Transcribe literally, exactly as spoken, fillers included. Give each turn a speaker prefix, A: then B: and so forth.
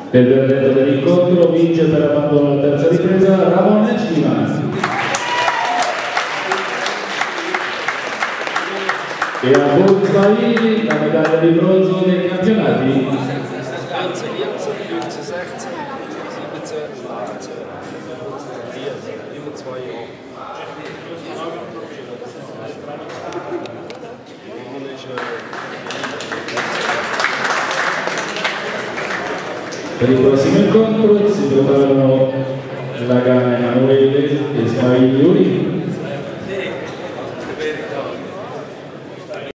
A: Per il verdetto dell'incontro vince per abbandono alla terza ripresa Ramon Cima. E a Burgvaili la medaglia di bronzo dei campionati. Per il prossimo incontro si preparano la gara Emanuele e Ismail Yuri.